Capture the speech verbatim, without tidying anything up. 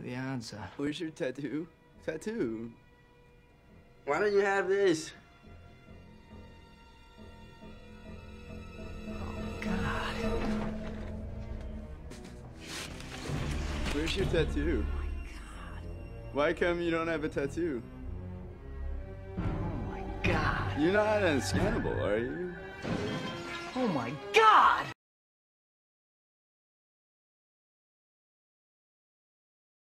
the answer. Where's your tattoo? Tattoo? Why don't you have this? Oh, God. Where's your tattoo? Oh, my God. Why come you don't have a tattoo? Oh, my God. You're not unscannable, are you? Oh, my God!